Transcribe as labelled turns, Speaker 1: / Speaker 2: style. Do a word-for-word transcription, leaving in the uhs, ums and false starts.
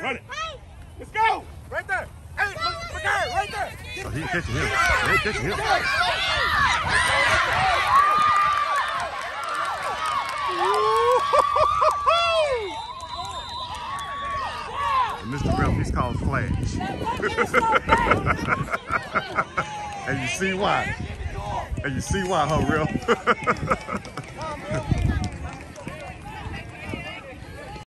Speaker 1: Run it. Let's go. Right there. Hey, McGarry, right there.
Speaker 2: Oh, he ain't catching him. He ain't catching him. And Mister Ralph, he's called Flash. And you see why. And you see why, huh, Ralph?